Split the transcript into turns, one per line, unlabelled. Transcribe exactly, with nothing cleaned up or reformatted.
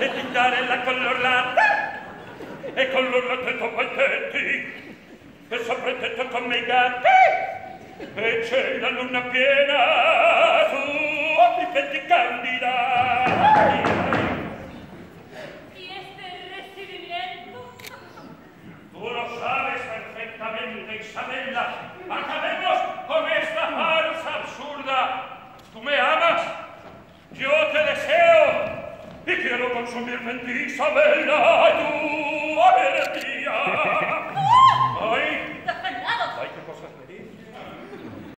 e di dare con l'orlata e con l'orlata dopo i tetti e sopra il tetto come i gatti e c'è la luna piena tu mi petti candida. Tú lo sabes perfectamente, Isabella. Acabemos con esta farsa absurda. Tú me amas, yo te deseo y quiero consumirme en ti, Isabella. Tú eres mía.